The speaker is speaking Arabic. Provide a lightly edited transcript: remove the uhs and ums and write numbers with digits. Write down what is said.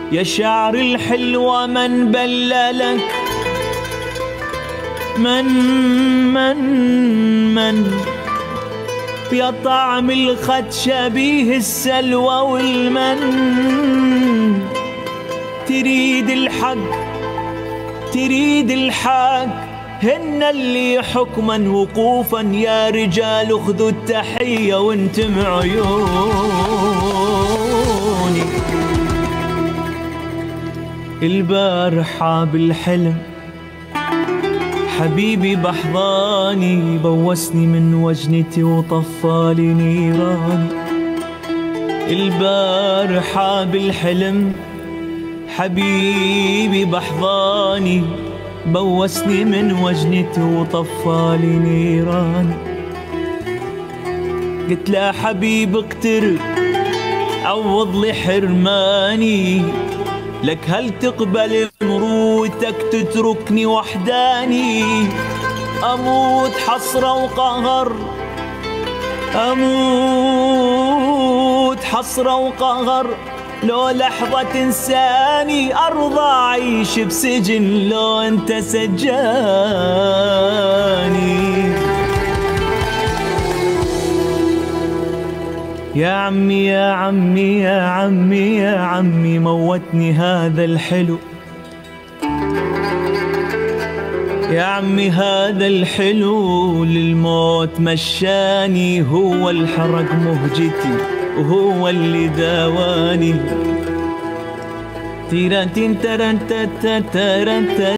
يا شعر الحلوة من بللك من يا طعم الخد شبيه السلوى والمن. تريد الحق هن اللي حكما وقوفا، يا رجال خذوا التحية وانتم عيوني. البارحة بالحلم حبيبي بحضاني، بوسني من وجنتي وطفالي نيراني. البارحة بالحلم حبيبي بحضاني، بوسني من وجنتي وطفالي نيراني. قلت له حبيب اقترب عوض لي حرماني، لك هل تقبل مروتك تتركني وحداني؟ أموت حسرة وقهر، أموت حسرة وقهر، لو لحظة تنساني أرضى أعيش بسجن لو أنت سجاني. يا عمي يا عمي يا عمي يا عمي، موتني هذا الحلو. يا عمي هذا الحلو للموت مشاني، هو الحرق مهجتي وهو اللي داواني. تيران تين تران تران